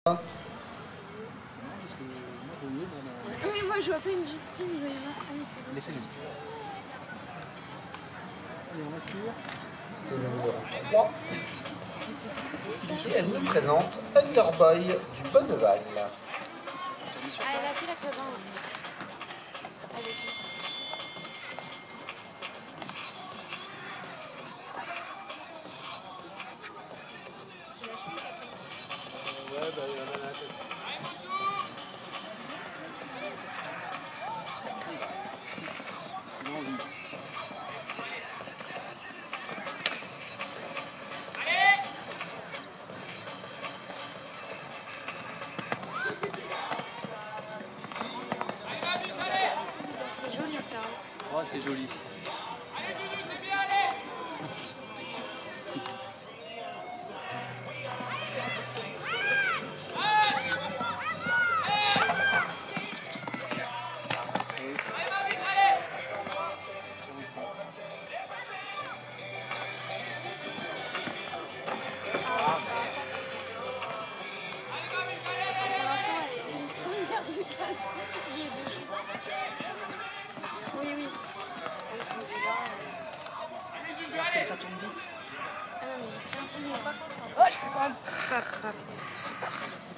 C'est marrant parce que moi je veux Oui, moi je vois pas une Justine, il doit y avoir. Ah oui, c'est bon. laissez Justine. Allez, on respire. C'est le numéro 3. Mais c'est tout petit ça. Et elle nous présente Underboy du Bonneval. Ah, elle a fait la cabane aussi. Avec Ouais, bah il y en a un peu. Ils ont envie. c'est joli ça. Oh, c'est joli. Pour l'instant, elle est première du classement parce qu'il y a deux jours. Oui, oui. Ça tourne vite. Ah non, mais c'est un peu mieux.